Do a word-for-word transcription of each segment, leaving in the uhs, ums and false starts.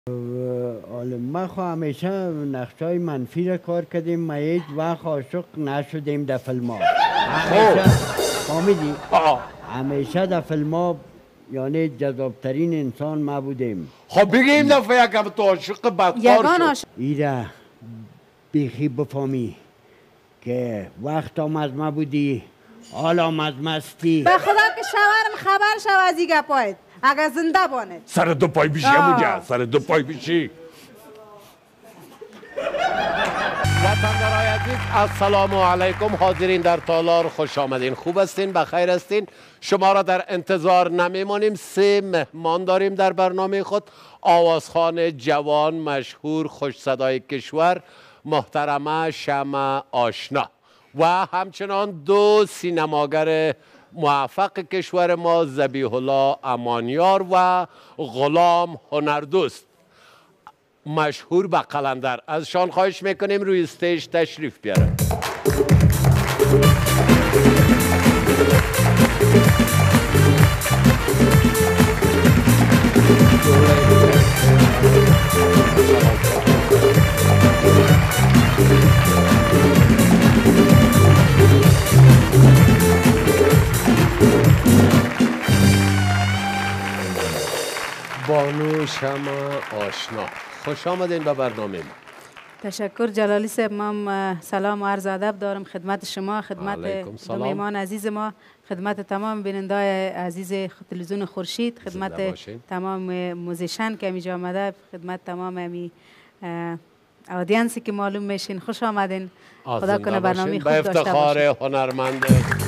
حالا ما خو همیشه نقشای منفی را کار کردیم، ما هیچ وقت عاشق نشدیم در فیلم ها. همیشه فهمیدی؟ همیشه در فیلم ها یعنی جذابترین انسان ما بودیم. خب بگی این دفعه اگر تو عاشق بدکار شد ایره بیخی بفهمی که وقت هم از ما بودی، حالا هم از مستی. به خدا که شوهرم خبر شو از این گپایت اگر زنده بانه. سر دو پای بیشی همونجا، سر دو پای بیشی. وطندارای عزیز السلام علیکم، حاضرین در تالار خوش آمدین. خوب هستین؟ بخیر هستین؟ شما را در انتظار نمیمانیم. سه مهمان داریم در برنامه خود. آوازخوان جوان مشهور خوش صدای کشور محترمه شمع آشنا و همچنان دو سینماگر موفق کشور ما ذبیح الله امانیار و غلام هنردوست مشهور به قلندر. ازشان خواهش میکنیم روی استیج تشریف بیارن. بانو شمع آشنا، خوش آمدین به برنامه ما. تشکر جلالی صاحب. من سلام و عرض ادب دارم خدمت شما، خدمت دو مهمان عزیز ما، خدمت تمام بینندای عزیز تلویزیون خورشید، خدمت تمام موزیشن که اینجا آمده، خدمت تمام امی اودینسی که معلوم میشین. خوش آمدین. خدا کنه برنامه خوب داشته باشین. به افتخار هنرمند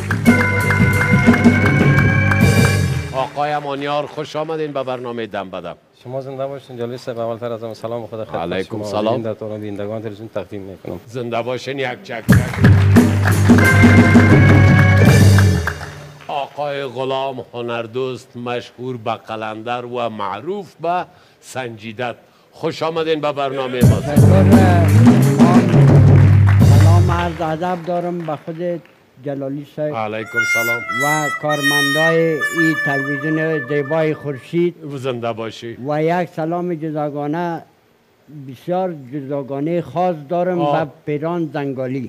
آقای امانیار خوش آمدین به برنامه دم بدم. شما زنده باشین جلالی صاحب. اولتر از همه سلام خدا خدمت علیکم شما سلام. در توران بینندگان تلویزیون تقدیم میکنم. زنده باشین. یک چک چک. آقای غلام هنردوست مشهور به قلندر و معروف به سنجیدت، خوش آمدین به برنامه ما. سلام عرض ادب دارم به خود جلالی صاحب. علیکم سلام. و کارمندای این تلویزیون زیبای خورشید. زنده باشی. و یک سلام جداگانه بسیار جداگانه خاص دارم و پیران زنگالی.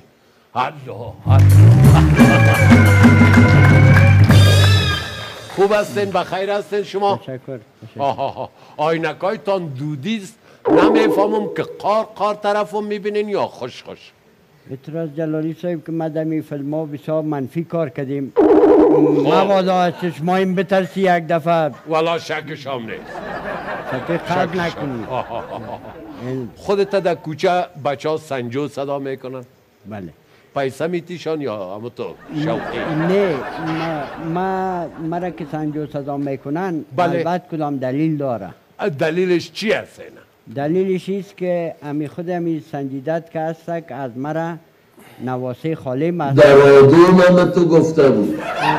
خوب هستین؟ بخیر هستین شما؟ تشکر. آینکای تان دودیست، نمیفهمم که قار قار طرفم میبینین یا خوش خوش. اعتراض جلالی صاحب که ما دمی فیلم ها بسیار منفی کار کردیم. مبادا از چشمایم بترسی یک دفعه. والا شکش هم نیست. شکل خرد نکنی. خودت در کوچه بچه ها سنجو صدا میکنن؟ بله. پیسه میتیشان یا همو تو شوقی؟ نه ما مرا که سنجو صدا میکنن البته کدام دلیل داره. دلیلش چی هست اینا؟ دلیلش ایست که امی خود امی سنجیدت که هست که از مرا نواسه خاله مست در رادیو من تو گفته بود.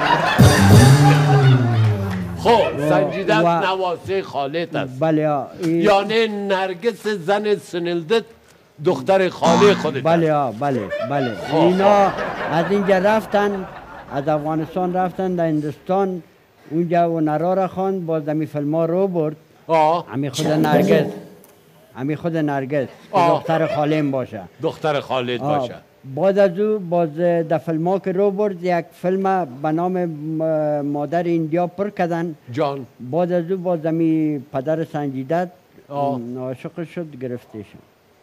خب سنجیدت نواسه خالت است. بله. یعنی نرگس زن سنلدت دختر خاله خودت. بله بله بله. اینا از اینجا رفتن، از افغانستان رفتن در هندوستان، اونجا و نرا را خواند، باز دمی فیلم ها رو برد. امی خود نرگس امی خود نرگس دختر خالم باشه. دختر خالد باشه. بعد از او باز در فیلم ها که رو برد، یک فیلم به نام مادر ایندیا پر کردن. جان. بعد از او باز دمی پدر سنجیدت عاشق شد، گرفته شد.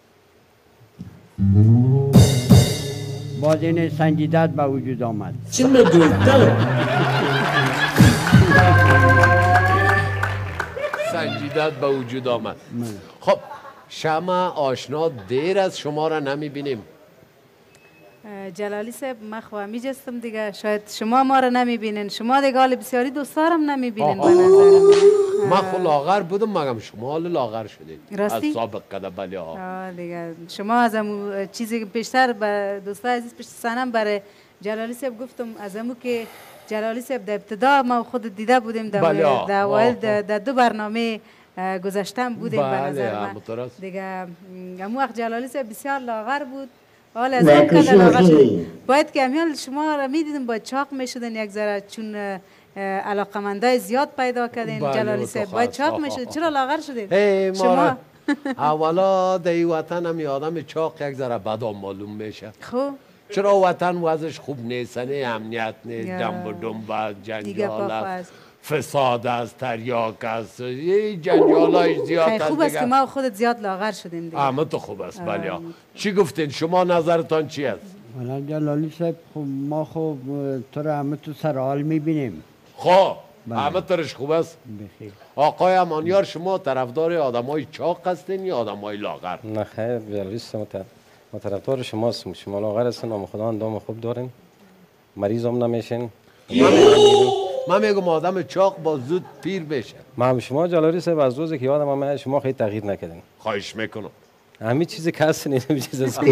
باز این سنجیدت به وجود آمد. چی میگویده؟ سنجیدت به وجود آمد. خب شمع آشنا دیر از شما را نمیبینیم. جلالی صاحب من خواهم میجستم دیگه، شاید شما ما را نمیبینین، شما دیگه حال بسیاری دوستارم نمیبینین. به نظر من خود لاغر بودم مگم شما حال لاغر شدید راستی؟ از سابق کده. بله ها دیگه شما از امو چیزی که پیشتر به دوستای عزیز پشت سنم برای جلالی صاحب گفتم، از امو که جلالی صاحب در ابتدا ما خود دیده بودیم در اوایل در دو برنامه گذاشتم بودیم. به نظر من دیگه امو وقت جلالی صاحب بسیار لاغر بود، حالا از این کده لاغر شد. باید که همیان شما را میدیدیم باید چاق میشدن یک ذره، چون علاقمندای زیاد پیدا کردین. جلالی صاحب باید چاق میشد. چرا لاغر شدید شما؟ اولا در این وطن هم آدم چاق یک ذره بدام معلوم میشه. خب چرا وطن وضعش خوب نیست، نه امنیت نیست، دنب و دنب و جنجال است، فساد است، تریاک است، یه جنجال های زیاد است. خوب است که ما خودت زیاد لاغر شدیم دیگه. همه تو خوب است. بله. چی گفتین شما، نظرتان چی است؟ والا جلالی صاحب خب ما خب تو را همه تو سر حال میبینیم. خب همه طرش خوب است. بخیر. آقای امانیار شما طرفدار آدمای چاق هستین یا آدمای لاغر؟ نه خیر جلالی صاحب ما طرفدار شماستیم. شما لاغر هستین، نام خدا اندام خوب دارین، مریض هم نمیشین. من میگم آدم چاق با زود پیر بشه. من شما جلالی صاحب از روزی که یادم من شما خیلی تغییر نکردین. خواهش میکنم. همین چیزی که هستین این چیز است.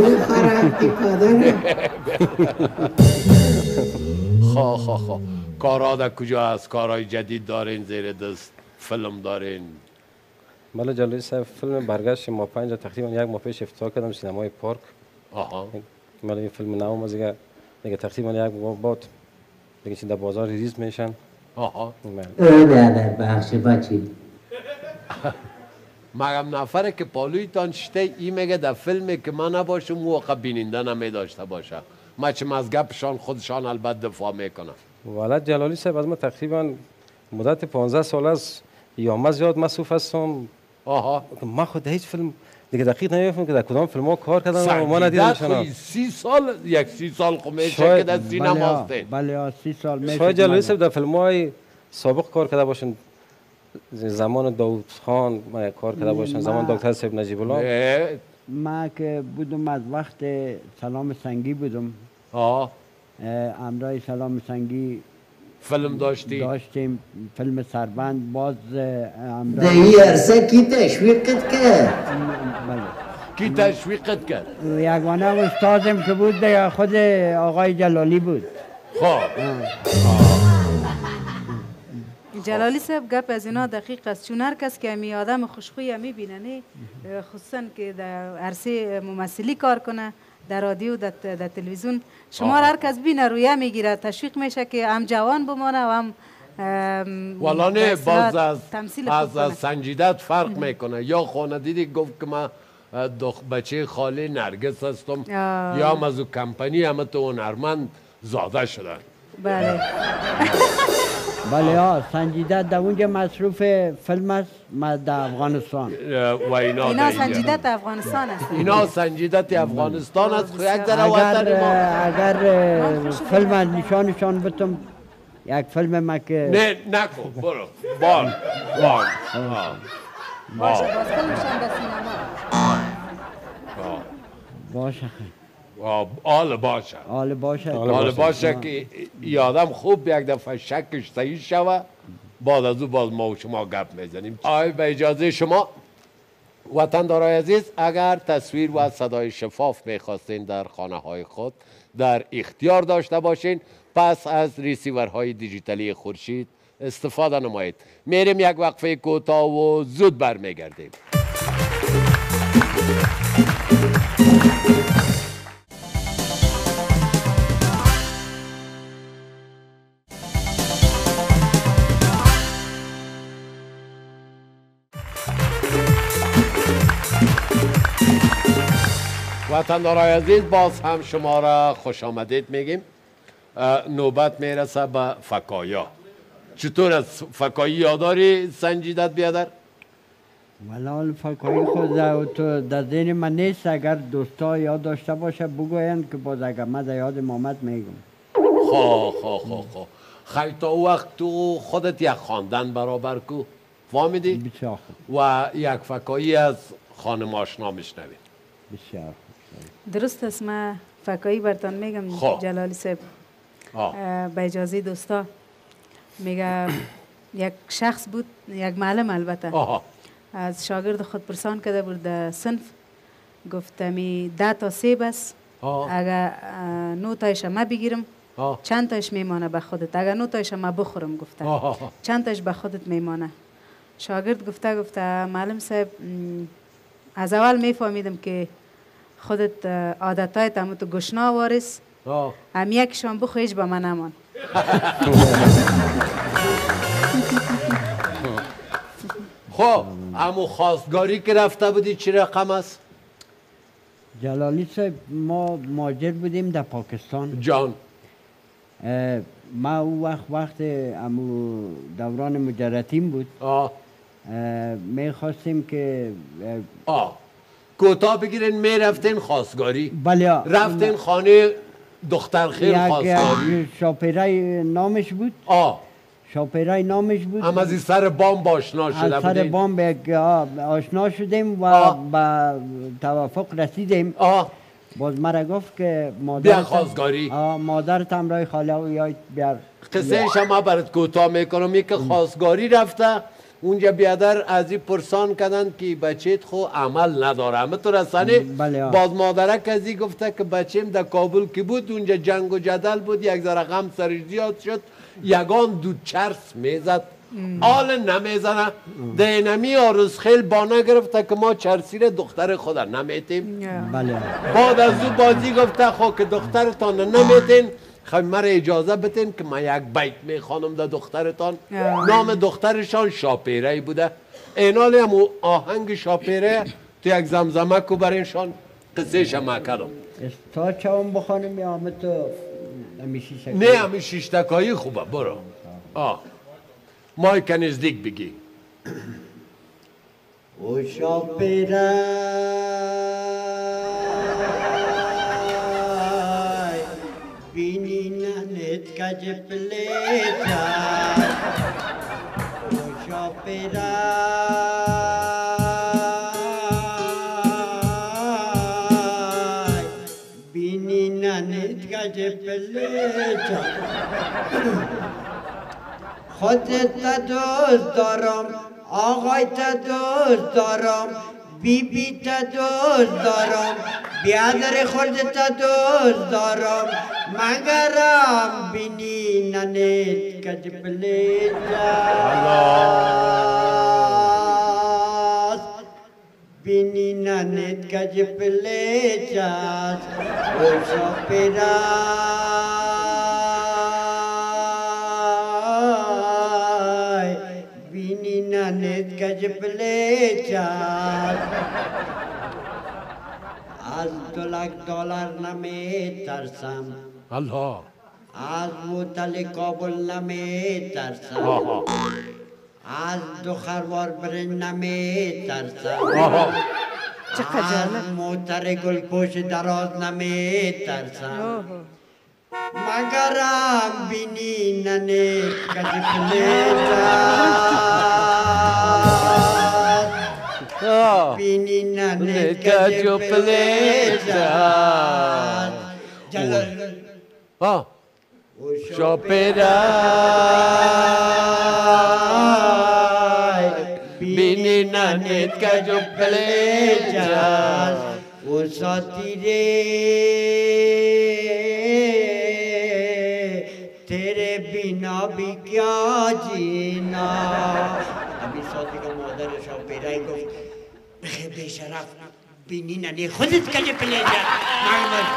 خا خا خا کارا در کجا هست؟ کارهای جدید دارین زیر دست؟ فیلم دارین؟ بله جلالی صاحب فیلم برگشت ما پنج تقریبا یک ماه پیش افتتاح کردم سینمای پارک. آها. بله این فیلم نو ما دیگه دیگه تقریبا یک ماه بعد دیگه چه در بازار ریلیز میشن. آها. بله بخش بچی. مگم نفره که پالوی تان شته ای میگه در فیلمی که من نباشم او واقع بیننده نمی داشته باشه. ما چه از گپشان خودشان البته دفاع میکنم. والا جلالی صاحب از ما تقریبا مدت پانزده سال است یا ما زیاد مصروف هستم. آها. ما خود هیچ فیلم دیگه دقیق نمیفهمم که در کدام فیلم ها کار کردم و ما ندیدمشون. سی سال یک سی سال خو میشه که در سینما هستین. بله سی سال میشه. شاید جلالی صاحب در فیلم های سابق کار کرده باشن، زمان داوود خان ما کار کرده باشن، زمان دکتر صاحب نجیب الله. ما که بودم از وقت سلام سنگی بودم. آه. امرای سلام سنگی فیلم داشتی؟ داشتیم فیلم سربند. باز امرای در این عرصه کی تشویقت کرد؟ بله. کی تشویقت کرد؟ یگانه استادم که بود دیگه خود آقای جلالی بود. خب جلالی صاحب گپ از اینا دقیق است، چون هر کس که امی آدم خوشخوی میبینه نه، خصوصا که در عرصه ممثلی کار کنه، در رادیو در, در تلویزیون شما هر کس بینه رویه میگیره، تشویق میشه که هم جوان بمانه و هم والا نه باز از از, از سنجیدت فرق میکنه. یا خانه دیدی گفت که من دخ بچه خاله نرگس هستم یا هم از او کمپانی همه تو هنرمند زاده شدن. بله بله ها سنجیدت در اونجا مصروف فیلم است در افغانستان و اینا, اینا سنجیدت افغانستان است. اینا سنجیدت افغانستان است. یک ذره وطن ما اگر فیلم از نشانشان بتم یک فیلم ما که نه نکن برو بان بان باشه باز فیلمشان در سینما باشه آل باشه آل باشه آل باشه که یادم خوب یک دفعه شکش صحیح شوه بعد از او باز ما و شما گپ میزنیم. آی به اجازه شما وطندارای عزیز، اگر تصویر و صدای شفاف میخواستین در خانه های خود در اختیار داشته باشین، پس از ریسیورهای دیجیتالی خورشید استفاده نمایید. میریم یک وقفه کوتاه و زود برمیگردیم. وطندارای عزیز، باز هم شما را خوش آمدید میگیم. نوبت میرسه به فکایا. چطور از فکایی یاداری سنجیدت بیادر؟ والا فکایی خود تو در ذهن من نیست. اگر دوستا یاد داشته باشه بگوین که باز اگر من در یاد محمد میگم. خو خو خو خو خیلی تا وقت تو خودت یک خواندن برابر کو فهمیدی؟ بسیار خوب. و یک فکایی از خانم آشنا میشنوید. بسیار خوب. درست است. من فکایی برتان میگم خواه. جلالی صاحب به اجازه دوستا. میگه یک شخص بود، یک معلم البته، آها. از شاگرد خود پرسان کرده بود در صنف، گفت می ده تا سیب است، اگر نو تایش ما بگیرم آه. چند تایش میمانه به خودت؟ اگر نو تایش ما بخورم گفته آه. چند تایش به خودت میمانه؟ شاگرد گفته گفته معلم صاحب از اول میفهمیدم که خودت عادتهای تمام تو گشنا وارث، هم یکشان بخو هیچ به من نمان. خب اما خواستگاری که رفته بودی چی رقم است؟ جلالی صاحب ما مهاجر بودیم در پاکستان. جان ما او وقت وقت امو دوران مجردیم بود. آه می خواستیم که آه کوتاه بگیرین می رفتین خواستگاری. بله. رفتین خانه دختر خیر خواستگاری. یک شاپیرای نامش بود. آه شاپیرای نامش بود. هم از این سر بام آشنا شده بودیم. از سر بام به آشنا شدیم و به توافق رسیدیم. آه باز مرا گفت که مادر بیا خواستگاری. آه مادرت همراه خاله یا بیار. قصه شما برات کوتاه میکنم. یک خواستگاری رفته اونجا بیادر از این پرسان کردن که بچهت خو عمل نداره همه تو رسانه. باز مادرک از این گفته که بچهم در کابل که بود اونجا جنگ و جدل بود یک ذره غم سرش زیاد شد یگان دود چرس میزد آل نمیزنه دینمی آرز خیل بانه گرفته که ما چرسی را دختر خود نمیتیم. بله. بعد از او بازی گفته خو که دخترتان نمیتین خب مرا اجازه بتین که من یک بیت میخوانم در دخترتان. نام دخترشان شاپیره بوده. اینال هم آهنگ شاپیره تو یک زمزمه کو برینشان قصه شما کردم. تا چاهم بخوانم یا همه تو همیشی شکلی؟ نه همه شیشتکایی خوبه برو. آه مایک نزدیک بگی. او شاپیره بینی ننت کج پلیتا او شاپیره بینی ننت کج پلیتا خودت دوست دارم آقای تا دوست دارم بی بی تا دوست دارم بیادر خورد تا دوست دارم مگرم بینی ننت کج پلیجاز بینی ننت کج پلیجاز او شاپیرای بینی ننت کج پلیجاز از دو لک دلار نمی ترسم الله از موتل کابل نمی ترسم از دو خروار برن نمی ترسم از موتر گل پوش دراز نمی ترسم مگرم بینی ننه کج پلیجاز بینی ننه کج پلیجاز آه شاپیرای بینی ننه کج پلیجاز او ساتیره تیرے بنا بھی کیا جینا ابھی سوتی کا مادر شاپیرائی گفت بخیر بے شرف بینی ننی خودت کجا پلے جا معلومت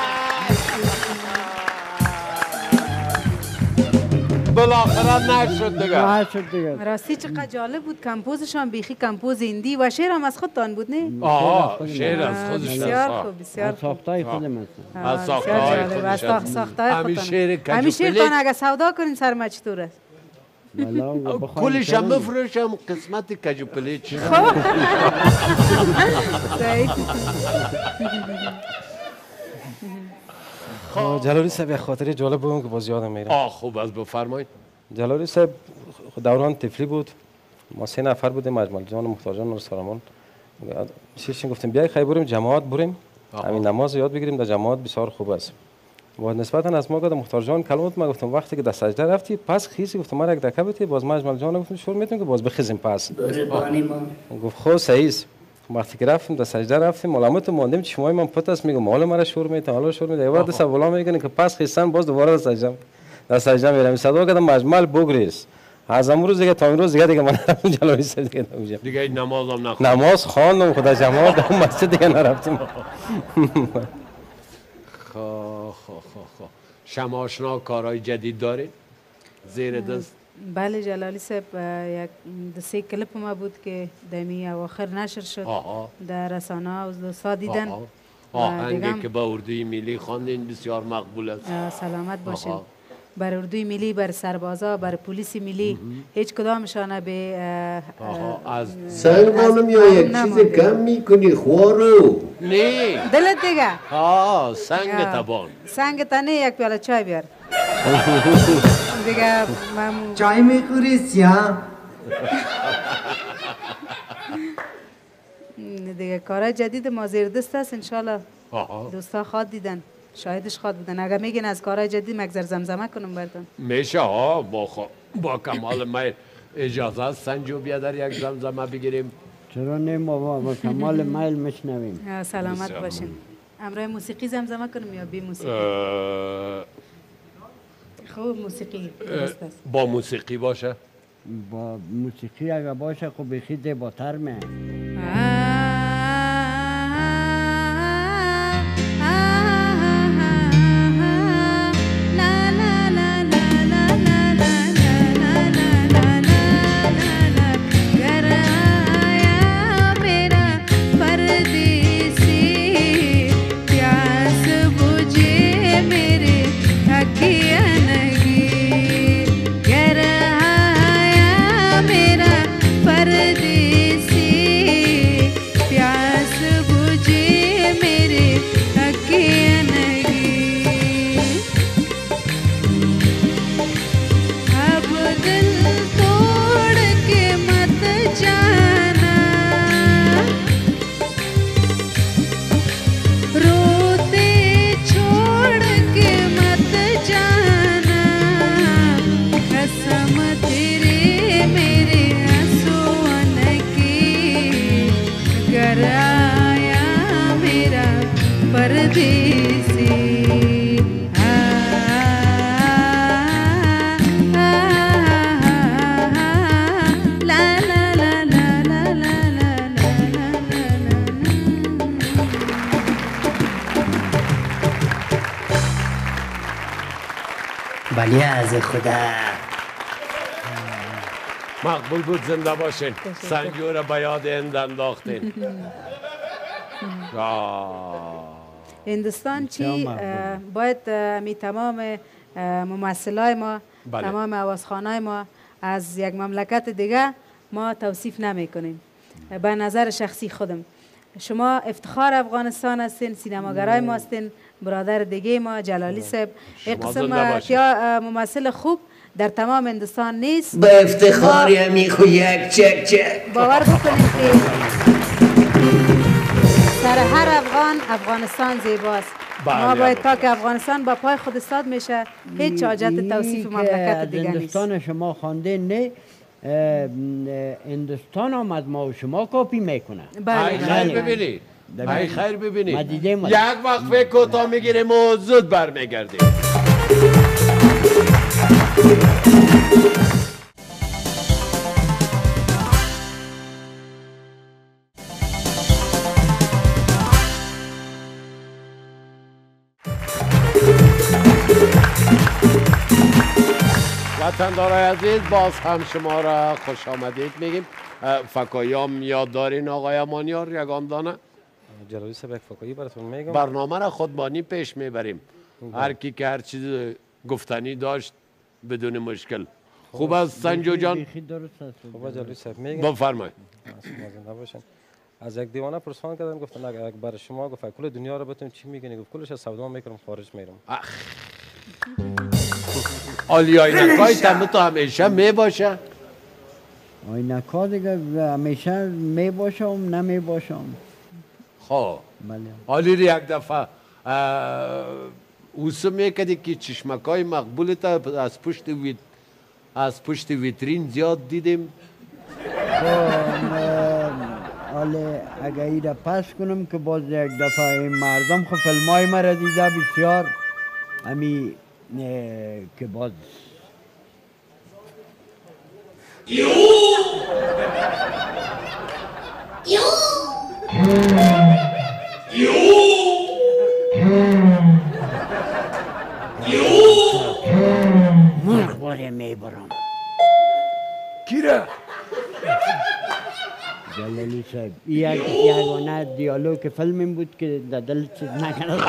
بالاخره نشد دیگه نشد دیگه راستی چقدر جالب بود کمپوزشان بیخی کمپوز هندی و شعر هم از خودتان بود نه؟ آه شعر از خودش بسیار خوب بسیار خوب ساختای خودم هست از ساختای خودش از ساختای خودتان همین شعر کج همین شعر اگه سودا کنین سر ما چطور است؟ کلش هم بفروشم قسمت کج پلیچ جلالی صاحب یک خاطره جالب بگم که باز یادم میره. آه خوب از بفرمایید. جلالی صاحب دوران طفلی بود. ما سه نفر بودیم مجمل جان و محتاجان و سارمان. شیرشین گفتیم بیای خیلی بریم جماعت بریم. همین نماز یاد بگیریم در جماعت بسیار خوب است. و نسبتا از ما گفتم محتاجان کلمات ما گفتم وقتی که در سجده رفتی پس خیسی گفتم ما یک دکه بتی باز مجمل جان گفتم شور میتونیم که باز بخیزیم پس. گفت خو صحیح وقتی که رفتیم در سجده رفتیم علامت ماندیم چشمای من پت است میگم حالا مرا شور میته حالا شور میته بعد سه بالا میگن که پس خیسن باز دوباره در سجده در سجده میرم صدا کردم مجمل بگریز از امروز دیگه تا امروز دیگه دیگه من نرفتم جلوی سجده دیگه دیگه نمازم نخوندم نماز خواندم خدا جماعت در مسجد دیگه نرفتیم خو خو خو خو شما آشنا کارهای جدید دارین زیر دست بله جلالی صاحب یک دو سه کلیپ ما بود که دمی اواخر نشر شد در رسانه ها و دوستا دیدن. آهنگی که با اردوی ملی خواندین بسیار مقبول است. سلامت باشین. بر اردوی ملی، بر سربازا، بر پلیس ملی هیچ کدامشان به از سنگ خانم یا یک چیز کم میکنی خوارو؟ نه دلت دیگه؟ آه سنگ تبان. سنگ تنه یک پیاله چای بیار. دیگه من چای میخوری سیاه؟ دیگه کارهای جدید ما زیر دست است انشالله دوستا خواد دیدن، شاهدش خواد بودن. اگر میگین از کارهای جدید مگذر زمزمه کنم براتون میشه ها. با خو... با کمال میل اجازه است سنجو بیا در یک زمزمه بگیریم. چرا نه ما با کمال میل میشنویم. سلامت باشین. امروز موسیقی زمزمه کنم یا بی موسیقی؟ خوب موسیقی درست است. با موسیقی باشه؟ با موسیقی اگر باشه خب بخی زیباتر میه. بلی از خدا مقبول بود. زنده باشین. سنجو را به یاد اند انداختین. هندوستان چی باید می تمام ممثلای ما بله. تمام آوازخوانای ما از یک مملکت دیگه ما توصیف نمی کنیم. به نظر شخصی خودم شما افتخار افغانستان هستین، سینماگرای ما هستین، برادر دیگه ما جلالی صاحب. یک قسم یا ممثل خوب در تمام هندوستان نیست. با افتخاری همی خو یک چک چک باور بکنید که سر هر افغان افغانستان زیباست. ما باید تا که افغانستان با پای خود استاد میشه هیچ حاجت توصیف مملکت دیگه نیست. هندوستان شما خوانده نه هندوستان هم از ما و شما کپی میکنه. ای خیر ببینید ای خیر ببینید یک وقفه کوتاه میگیریم و زود برمیگردیم. وطندارای عزیز باز هم شما را خوش آمدید میگیم. فکایام یاد دارین آقای امانیار یگان دانه؟ جلالی صاحب یک فکایی براتون میگم. برنامه را خودبانی پیش میبریم. هر کی که هر چیز گفتنی داشت بدون مشکل. خوب است سنجو جان؟ خوب جلالی صاحب میگم. بفرمایید. از یک دیوانه پرسان کردن گفتن اگر برای شما گفت کل دنیا رو بتونم چی میگنی؟ گفت کلش از سودا میکنم خارج میرم. آلی آینکای تمه تو همیشه می باشه؟ آینکا دیگه همیشه می باشم نمی باشم. خب آلی رو یک دفعه اوسه میکدی که چشمکای مقبول تا از پشت ویت از پشت ویترین زیاد دیدیم. حالا اگه ای را پس کنم که باز یک دفعه این مردم خب فیلمای مرا دیده بسیار امی که باز یو یو یو یو مرغ باره میبرم کیره؟ جلالی صاحب یک یگانه دیالوگ فیلم بود که در دل چیز نکنه.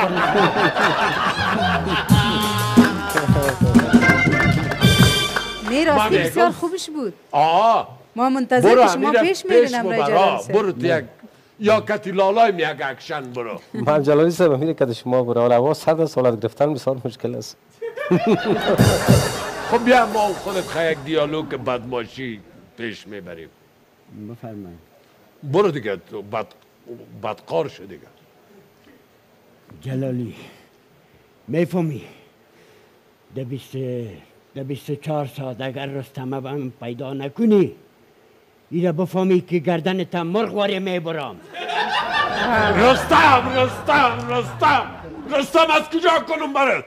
نه راستی بسیار خوبش بود. آه ما منتظر شما پیش میریم رای جلالی صاحب. برو تو یک یا کتی لالای می یک اکشن برو. من جلالی صاحب میره که شما برو ولی اوا صد سالت گرفتن بسیار مشکل است. خب بیا ما خودت خواهی یک دیالوگ بدماشی پیش میبریم. بفرمایید. برو دیگه تو بد بدقار شد دیگه. جلالی میفهمی ده بیست ده بیست و چهار ساعت اگر رستمه بهم پیدا نکنی ایره بفهمی که گردن تا مرغ واره میبرم. رستم رستم رستم رستم از کجا کنم برات؟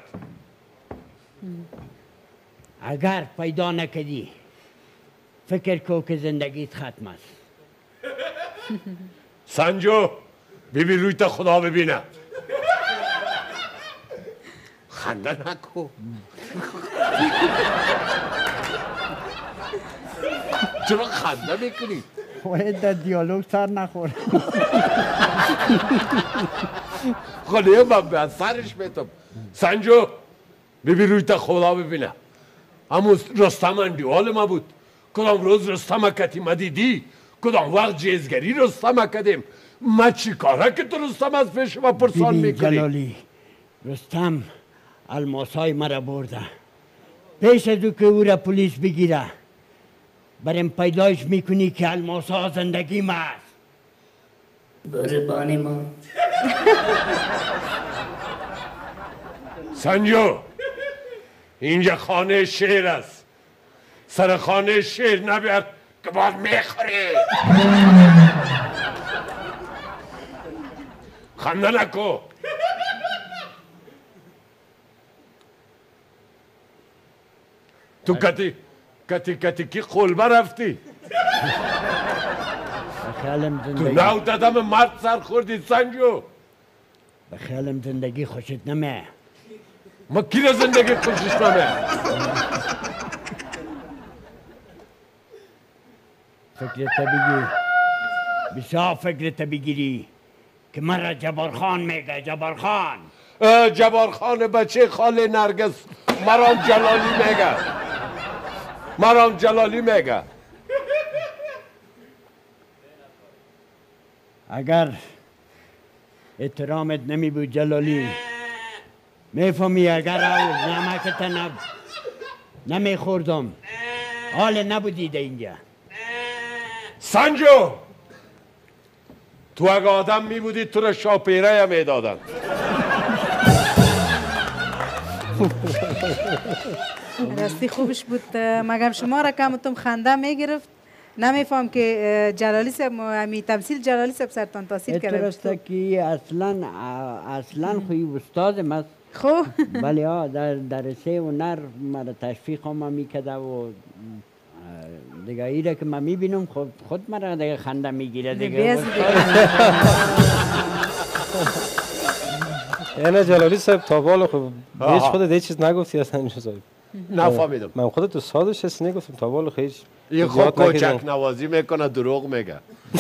اگر پیدا نکدی فکر کو که زندگیت ختم است. سنجو بیبی روی تا خدا ببینه. خنده نکن. چرا خنده میکنی؟ باید در دیالوگ سر نخور. خاله من به سرش میتم. سنجو بیبی روی تا خدا ببینه. همون رستم اندیوال ما بود. کدام روز رستم کتی ما دیدی؟ کدام وقت جیزگری رستم کدیم؟ ما چی کاره که تو رستم از پیش ما پرسان بیبی میکنی؟ جلالی رستم الماسای مرا برده پیش از او که او را پلیس بگیره برم پیدایش میکنی که الماسا زندگی ما است. قربانی ما سنجو اینجا خانه شیر است. سر خانه شیر نبید که باید میخوری. خنده نکو. تو کتی کتی کتی کی قلبه رفتی؟ بخیالم تو زندگی نو دادم مرد سر خوردی سنجو. بخیالم زندگی خوشت نمه. ما کی را زندگی خوشش نمه؟ فکرت بگی بسیار فکرت بگیری که مرا جبارخان میگه. جبارخان جبارخان بچه خاله نرگس مرام جلالی میگه. مرام جلالی میگه. اگر احترامت نمی بود جلالی میفهمی اگر او نمکت نب نمی خوردم حال نبودی ده اینجا. سنجو تو اگه آدم می بودی تو را شاپیره یا می دادن. راستی خوبش بود. مگم شما را کمتون خنده میگرفت نمیفهم که جلالی صاحب همی تمثیل جلالی صاحب سرتان تاثیر کرده. درسته که اصلا اصلا خوی استادم است. خب ولی ها در درسه و نر مرا تشویق هم میکده و دیگه ایره که من میبینم خود خود مرا دیگه خنده میگیره دیگه. یعنی جلالی صاحب تا بالا خب هیچ خودت هیچ چیز نگفتی اصلا این چیزا. نفهمیدم. من خودت تو سادش هست نگفتم تا بالا هیچ. این خود کوچک نوازی میکنه دروغ میگه.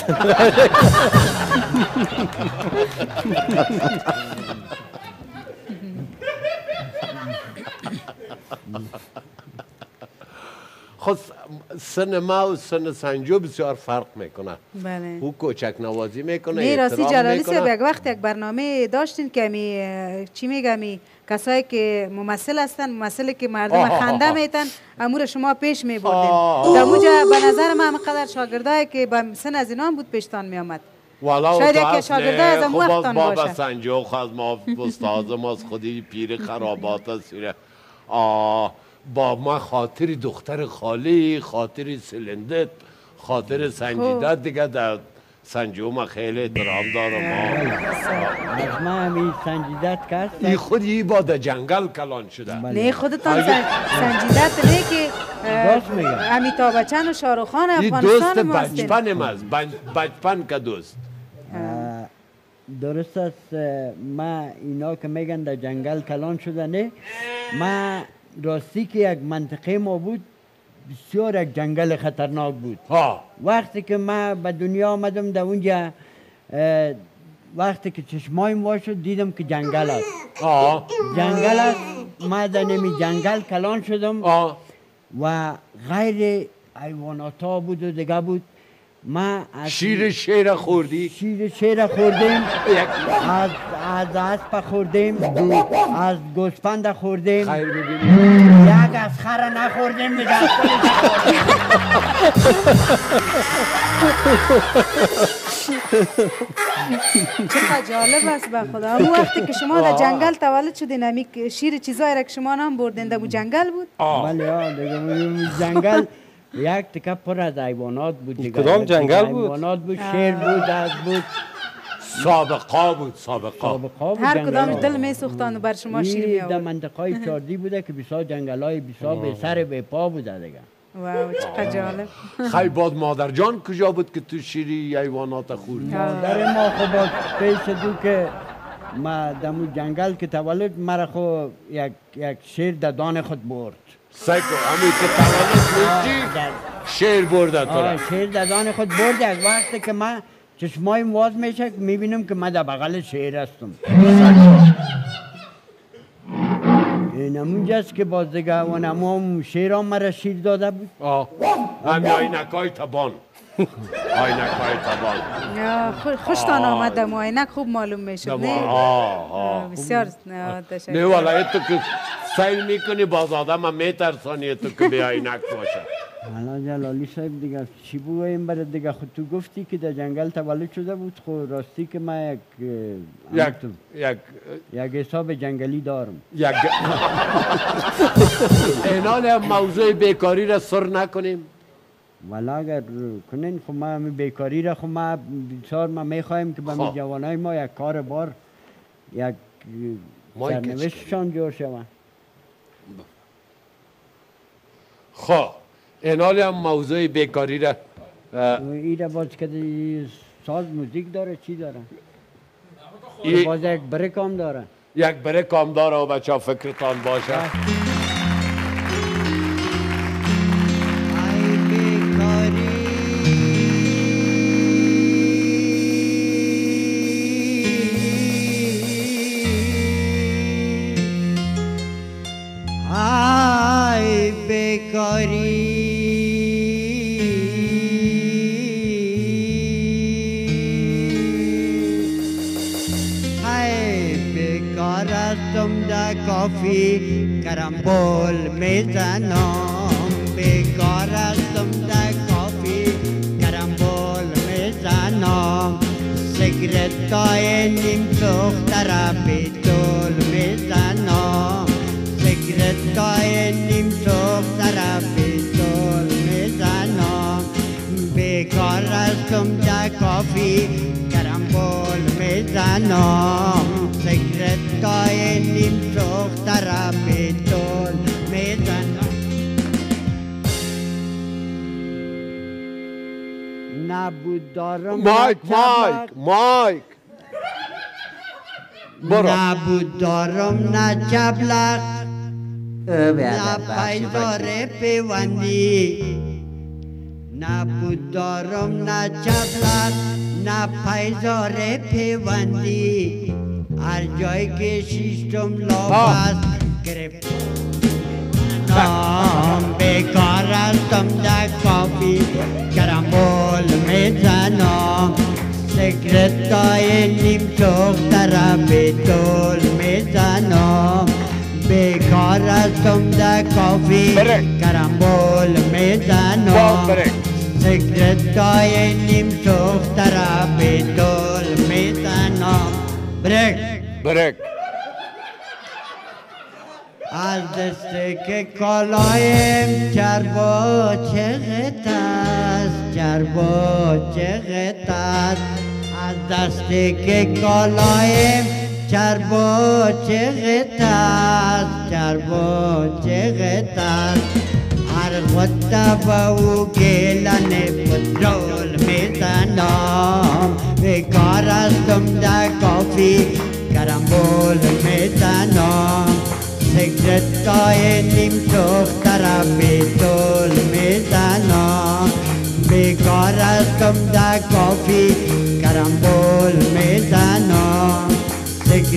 خود سن ما و سن سنجو بسیار فرق میکنه. بله. او کوچک نوازی میکنه. نه راستی احترام جلالی میکنه. صاحب یک وقت یک برنامه داشتین که می چی میگم می کسایی که ممثل هستن ممثلی که مردم خنده میتن امور شما پیش میبردین. در اونجا به نظر من همقدر شاگردایی که به سن از اینان بود پیشتان میامد. شاید یک شاگرده از اون وقتان باشه. بابا سنجو خواست ما استاد ما از خودی پیر خرابات است. آه با ما خاطر دختر خالی خاطر سلندت خاطر سنجیدت دیگه در سنجو ما خیلی احترام دارم. از ما همی سنجیدت کرد این خود یه با در جنگل کلان شده. نه خودتان سنجیدت نه که امیتاب بچن و شاروخ خان افغانستان ما هستین. دوست بچپن ماست. بچپن که دوست. درست است. ما اینا که میگن در جنگل کلان شده نه ما راستی که یک منطقه ما بود بسیار یک جنگل خطرناک بود. ها. وقتی که من به دنیا آمدم در اونجا وقتی که چشمایم وا شد دیدم که جنگل است. آه. جنگل است. من در نمی جنگل کلان شدم. آه. و غیر حیوانات ها بود و دیگه بود. ما شیر شیر خوردی؟ شیر شیر خوردیم. از از اسب خوردیم. از گوسفند خوردیم. خیر ببینیم. یک از خر نخوردیم دیگه. چقدر جالب است به خدا. اون وقتی که شما در جنگل تولد شدین همی شیر چیزایی را که شما نام بردین در جنگل بود؟ بله ها دیگه جنگل یک تکه پر از حیوانات بود دیگه. کدام جنگل بود؟ حیوانات بود، شیر بود، اسب بود. سابقا بود سابقا. سابقا بود. هر کدامش دل می سوختن و بر شما شیر می آورد. در منطقه چاردی بوده که بسیار جنگلای بسیار به سر به پا بوده دیگه. واو چقدر جالب. خیلی باد مادر جان کجا بود که تو شیری حیوانات خوردی؟ مادر ما خب با پیش دو که ما در جنگل که تولد مرا خو یک یک شیر در دان خود برد. سیکو همین که تولد میشی شیر برده تو را. شیر در دان خود برد. یک وقتی که من چشمایم واز میشه میبینم که من در بغل شیر هستم. این همونجاست که باز دیگه اون همون شیر هم مرا شیر داده بود. آه همی آینکای تبان. آینکای تبان. خوشتان آمد دمو آینک خوب معلوم میشد نه؟ آه آه بسیار تشکر. نه والا تو که سیل میکنی باز آدم هم میترسانی تو که به آینک باشه. حالا جلالی صاحب دیگه چی بگویم برای دیگه خود تو گفتی که در جنگل تولد شده بود. خود راستی که من یک یک یک یک حساب جنگلی دارم. یک اینال موضوع بیکاری را سر نکنیم. والا اگر کنین خب ما بیکاری را خب ما بسیار ما میخوایم که به می جوانای ما یک کار بار یک سرنوشتشان جور شود. خب اینال هم موضوع بیکاری را این را باز که ساز موزیک داره چی داره؟ ای باز یک بریک هم داره. یک بریک هم داره و بچه ها فکرتان باشه. ای بیکاری کافی کرامبول میزنم. بیکار هستم در کافی کرامبول میزنم. سیگرت های نیم سوخته را پیتول میزنم. سیگرت های نیم سوخته را پیتول میزنم. بیکار هستم در کافی کرامبول میزنم. سیگرت های نیم سوخته را پیتول میزنم. نبود دارم مایک مایک مایک نبود دارم نه چبلق نه پیزار پیوندی. نبود دارم نه چبلق نه پیزار پیوندی. هر جایی که شیشتم لاباس گرفت نام. بیکار هستم در کافی کرامبول میزنم. سیگرت های نیم سوخته را پیتول میزنم. بیکار هستم در کافی کرامبول میزنم. سیگرت های نیم سوخته را پیتول میزنم. بریک بریک از دسته که کالایم چربا چغت است. چربا چغت است. از دسته که کالایم چربا چغت است. چربا چغت است. هر خود با او گیلن پترول میزنم. بیکار هستم در کافی کرامبول میزنم. سیگرت های نیم سوخته را پیتول میزنم.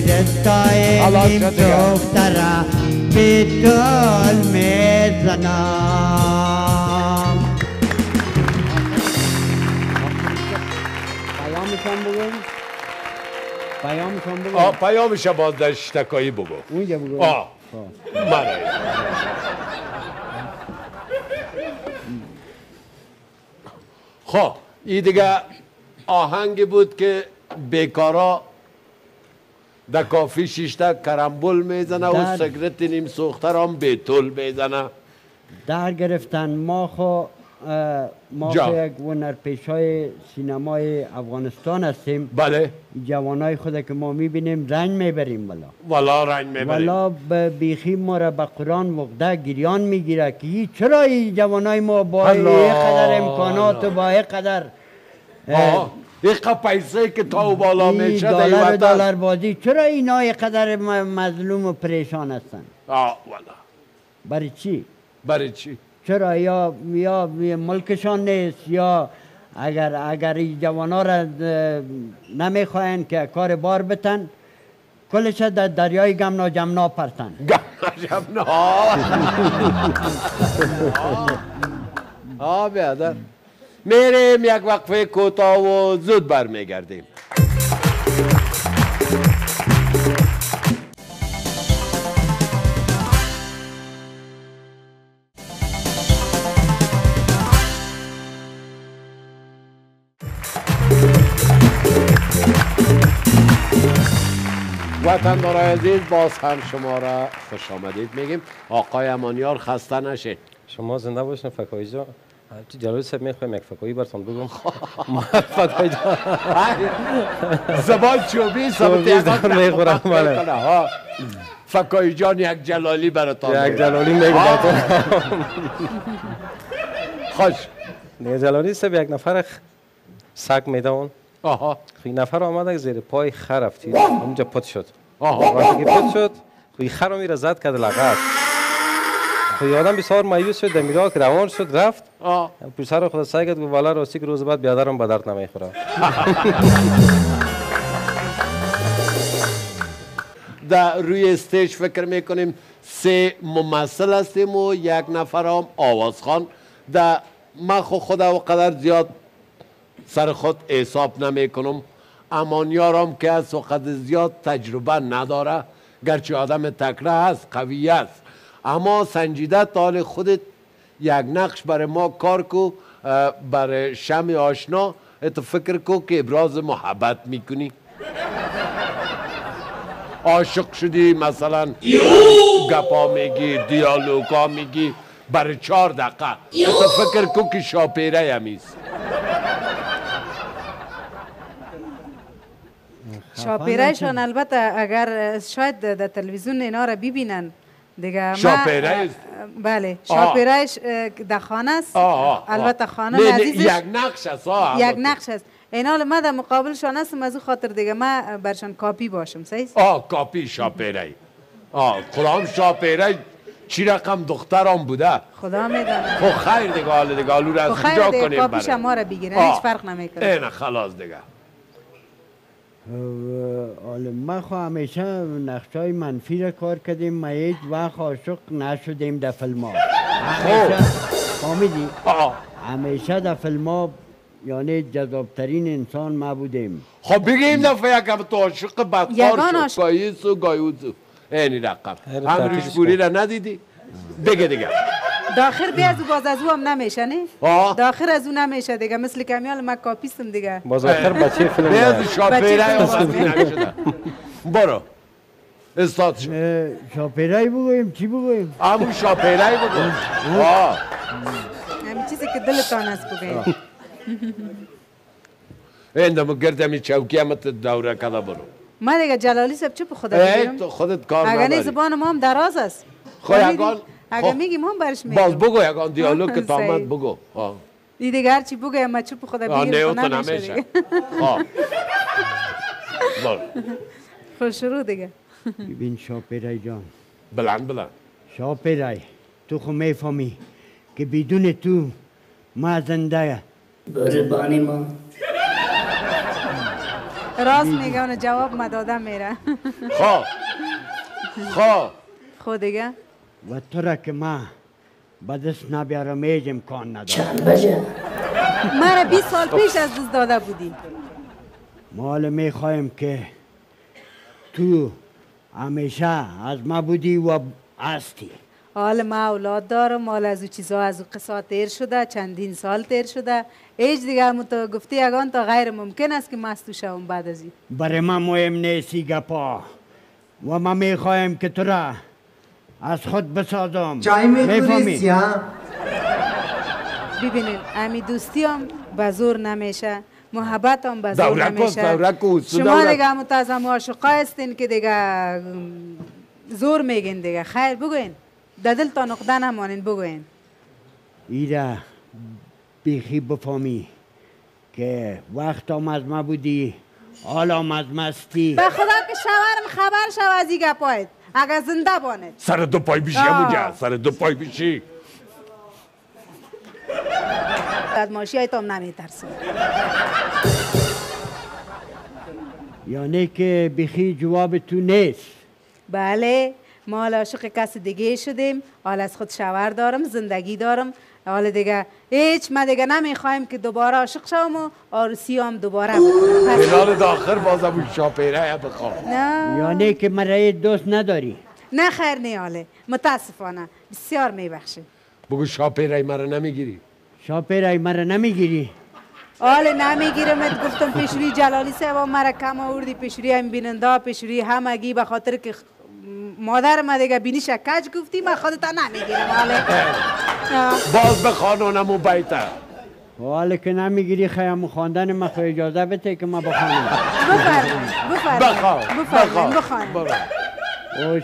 زستای نیم دختره بیتول میزنم. پیامشان بگویم؟ پیامشان بگویم؟ آه پیامش باز در شتکایی بگو. اونجا بگویم؟ آه من خب این دیگه آهنگی بود که بیکارا در کافی شیشته کرمبول میزنه و سیگرت نیم سوخته را هم بیتول میزنه. در گرفتن ما خو ما خو یک هنرپیشه های سینمای افغانستان هستیم. بله جوانای خود که ما میبینیم رنج میبریم والا والا رنج میبریم والا بیخی ما را به قرآن وقته گریان میگیره که چرا این جوانای ما با این قدر امکانات و با این قدر یک پیسه که تا و بالا میشه دلار و دلار بازی چرا اینا یک قدر مظلوم و پریشان هستن؟ آه والا برای چی؟ برای چی؟ چرا یا یا ملکشان نیست یا اگر اگر این جوانا را نمیخواین که کار بار بتن کلش در دریای گمنا جمنا پرتن. گمنا جمنا آه بیادر میریم یک وقفه کوتاه و زود برمیگردیم. وطندارای عزیز باز هم شما را خوش آمدید میگیم. آقای امانیار خسته نشید. شما زنده باشین فکایی جان. جلالی صاحب میخوایم یک فکایی براتون بگم. ما فکایی جان زبان چوبی ثابت یکان میخورم بله. فکایی جان یک جلالی براتون یک جلالی میگم براتون. خوش نه جلالی صاحب یک نفر سگ میدون. آها خی نفر آمده زیر پای خر افتید اونجا پت شد. آها وقتی که پت شد خی خر رو میره زد کرد لغت. خی آدم بسیار مایوس شد دمیرا که روان شد رفت. آه پسر خدا سعی کرد والا راستی که روز بعد بیادرم به درد نمیخوره. در روی استیج فکر میکنیم سه ممثل هستیم و یک نفر هم آوازخوان. در من خود و قدر زیاد سر خود حساب نمی کنم. امانیارم که از وقت زیاد تجربه نداره گرچه آدم تکره هست قوی است اما سنجیده تال خودت یک نقش برای ما کار کو برای شم آشنا تو فکر کو که ابراز محبت میکنی عاشق شدی مثلا گپا میگی دیالوگا میگی برای چهار دقیقه تو فکر کو که شاپیره همیست شاپیرهشان البته اگر شاید در تلویزیون اینا را ببینن دیگه شاپیره بله شاپیرهش در خانه است البته خانه عزیزش یک نقش است یک نقش است اینا ما در مقابلشان هستم از خاطر دیگه ما برشان کاپی باشم صحیح آه کاپی شاپیره آه خدام شاپیره چی رقم دخترم بوده خدا میدونه خب خیر دیگه حالا دیگه حالا رو از کجا کنیم برای کاپیش ما را بگیرن هیچ فرق نمیکنه اینه خلاص دیگه حالا ما خو همیشه نقشای منفی را کار کردیم ما هیچ وقت عاشق نشدیم در فیلم ها همیشه فهمیدی؟ همیشه در فیلم ها یعنی جذابترین انسان ما بودیم خب بگیم دفعه یکم تو عاشق بدکار شد گاییس و گایوزو اینی رقم هم ریشپوری را ندیدی؟ بگه دیگه داخل بیازو باز از او هم نمیشه نه؟ داخل از او نمیشه دیگه مثل کمیال ما کاپیستم دیگه باز آخر بچه فیلم بیازو شاپیره هم نمیشه برو استاد شد شاپیره بگویم چی بگویم؟ همون شاپیره بگویم همین چیزی که دلتان است بگویم ایندمو گردمی چوکی همت دوره کده برو ما دیگه جلالی صاحب چه به خدا بگیرم؟ تو خودت کار نداری اگر نه زبان ما هم دراز است خب اگر میگیم هم برش میگم باز بگو یکان دیالوگ که تامد بگو دی دیگه هرچی بگویم ما چه به خدا بگیرم نه تو نمیشه خوش شروع دیگه ببین شاپیره جان بلند بلند شاپیره تو خو میفهمی که بدون تو ما زنده قربانی ما راست میگه اون جواب ما داده میره. خب خب خود دیگه و تو را که ما به دست نبیارم ایج امکان نداره. چند بجه؟ مرا بیست سال پیش از دست داده بودی. ما حالا میخوایم که تو همیشه از ما بودی و هستی. حالا ما اولاد دارم، حالا از او چیزها از او قصه تیر شده، چندین سال تیر شده. هیچ دیگه همون تو گفتی یگان تا غیر ممکن است که مستو شوم بعد از این. برای ما مهم نیستی گپا و ما میخوایم که تو را از خود بسازم. چای میخوری سیا؟ ببینین امی دوستی هم به زور نمیشه، محبت هم به زور دورک نمیشه. دورک شما دیگه همون تا از همون عاشقا هستین که دیگه زور میگین دیگه. خیر بگوین، در دل تا نقطه نمانین، بگوین. ایره بیخی بفهمی که وقت هم از ما بودی، حالا هم از مستی. به خدا که شوهرم خبر شو از این گپایت اگر زنده بانید. سر دو پای بیشی همونجا، سر دو پای بیشی. از ماشی های تام نمیترسم. یعنی که بیخی جواب تو نیست. بله، ما حالا عاشق کس دیگه شدیم، حالا از خود شوهر دارم، زندگی دارم، حالا دیگه هیچ ما دیگه نمیخوایم که دوباره عاشق شوم و عروسی هم دوباره بکنم. فینال داخل بازم اون شاپیره بخوام. نه یعنی که مرا دوست نداری. نه خیر نه حاله، متاسفانه بسیار میبخشیم. بگو شاپیره مرا نمیگیری. شاپیرای مرا نمیگیری. حالا نمیگیرم، ات گفتم پیشوری جلالی صاحب مرا کم آوردی، پیشوری هم بیننده، پیشوری همگی، به خاطر که مادر ما دیگه بینیش کج گفتی، من خودتا نمیگیرم. حالا باز به خانونمو بیته. حالا که نمیگیری خیام خواندن ما خو اجازه بده که ما بخوانم. بفرمایید بفرمایید بفرمایید بخوانید. او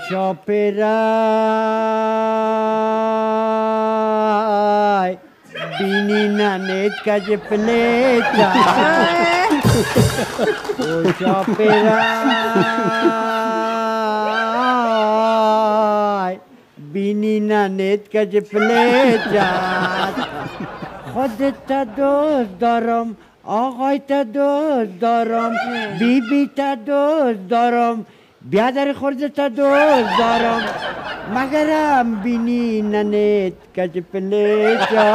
شاپیرای بینی ننید کج پلیتا. او شاپیرای بینی ننید کج پلیتا. خودت دوست دارم، آقای تا دوست دارم، بی بی تا دوست دارم، بیادر خورده تا دوست دارم، مگرم بینی ننید کج پلیتا.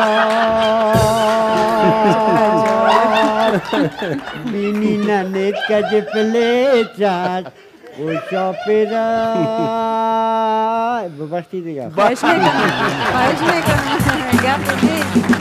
بینی ننید کج پلیتا. او شاپیرای ببخشید دیگه. خواهش میکنم خواهش میکنم گپ بگید.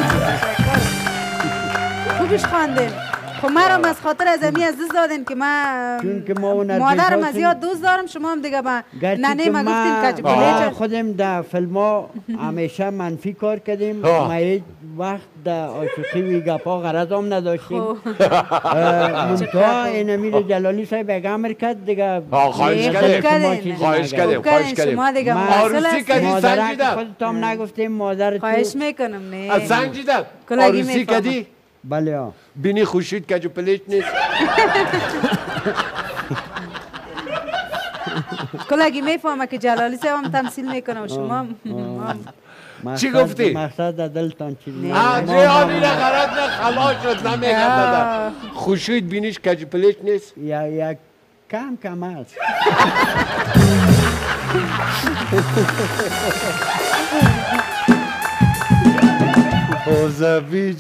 خوبش خواندین. خب مرا از خاطر از امی عزیز دادین که من مادرم از یاد دوست دارم، شما هم دیگه با ننه ما گفتین کج پلیتا. خودم در فیلم ها همیشه منفی کار کردیم، ما هیچ وقت در عاشقی وی گپا غرض هم نداشتیم. منتها این امیر جلالی صاحب یک امر کرد دیگه. خواهش کردیم خواهش کردیم خواهش کردیم. شما دیگه آروسی کردی سنجیدم. خودت هم نگفتیم مادر تو. خواهش میکنم. نه از سنجیدم آروسی کردی؟ بله ها. بینی خوشید کج پلیت نیست. کلاگی میفهمه که جلالی صاحب هم تمثیل میکنه و شما چی گفتی؟ مقصد در دلتان چی نیست؟ آه جهانی را غرض نه خلاص شد نمیگم دادا. خوشید بینیش کج پلیت نیست؟ یا یا کم کم است. حوزبی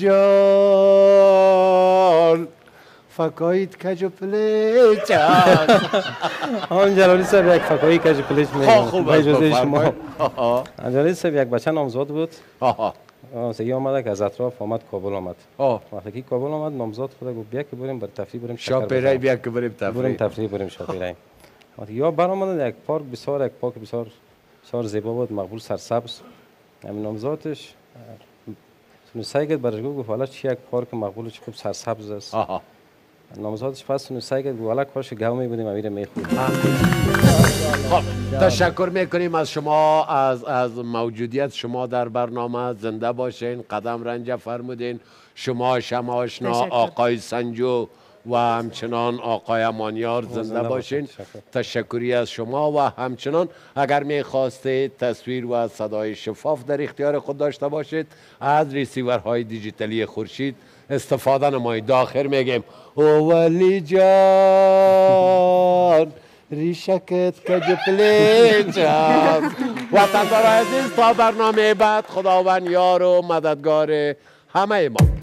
جان فکایید کج پلیت. آن جلالی صاحب یک فکایی کج پلیت میگه. خوب است شما. جلالی صاحب یک بچه نامزاد بود. سگی آمده که از اطراف آمد کابل آمد. وقتی که کابل آمد نامزاد خدا گفت بیا که بریم بر تفریح بریم شاپیرای بیا که بریم تفریح. بریم تفریح بریم شاپیرای. وقتی یا برآمدن یک پارک بسیار یک پارک بسیار بسیار زیبا بود، مقبول سرسبز. همین نامزادش سعی کرد برش گفت حالا چی یک پارک مقبول چه خوب سرسبز است. نامزادش پس سعی کرد حالا کاش گاو می بودیم امیر میخورد. خب تشکر میکنیم از شما، از از موجودیت شما در برنامه. زنده باشین، قدم رنج فرمودین. شما شما آشنا آقای سنجو و همچنان آقای امانیار زنده باشین. تشکری از شما. و همچنان اگر میخواستید تصویر و صدای شفاف در اختیار خود داشته باشید از ریسیورهای دیجیتالی خورشید استفاده نمایید. داخل میگیم او ولی جان ریشکت کج پلیچم. وطندار عزیز تا برنامه بعد خداوند یار و مددگار همه ما.